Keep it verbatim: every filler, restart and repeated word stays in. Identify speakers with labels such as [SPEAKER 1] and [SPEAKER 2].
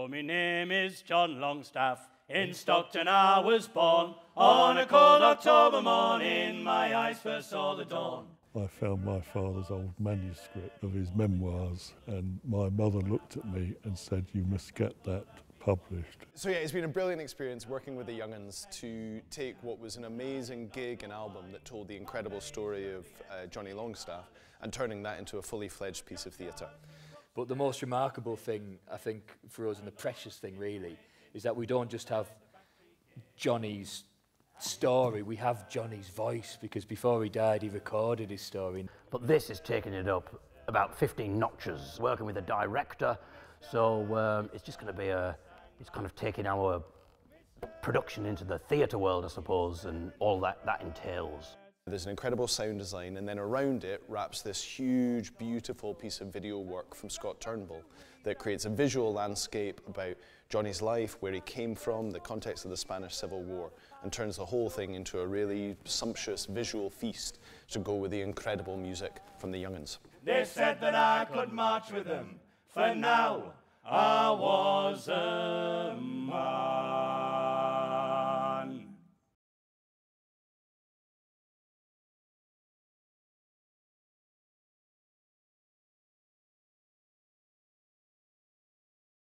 [SPEAKER 1] So my name is John Longstaff, in Stockton I was born. On a cold October morning, my eyes first saw the dawn.
[SPEAKER 2] I found my father's old manuscript of his memoirs, and my mother looked at me and said, you must get that published.
[SPEAKER 3] So yeah, it's been a brilliant experience working with the young'uns to take what was an amazing gig and album that told the incredible story of uh, Johnny Longstaff and turning that into a fully fledged piece of theatre.
[SPEAKER 4] But the most remarkable thing, I think, for us, and the precious thing really, is that we don't just have Johnny's story, we have Johnny's voice, because before he died he recorded his story.
[SPEAKER 5] But this is taking it up about fifteen notches, working with a director, so um, it's just going to be a, it's kind of taking our production into the theatre world, I suppose, and all that that entails.
[SPEAKER 3] There's an incredible sound design, and then around it wraps this huge, beautiful piece of video work from Scott Turnbull that creates a visual landscape about Johnny's life, where he came from, the context of the Spanish Civil War, and turns the whole thing into a really sumptuous visual feast to go with the incredible music from the young'uns.
[SPEAKER 1] They said that I could march with them, for now I was a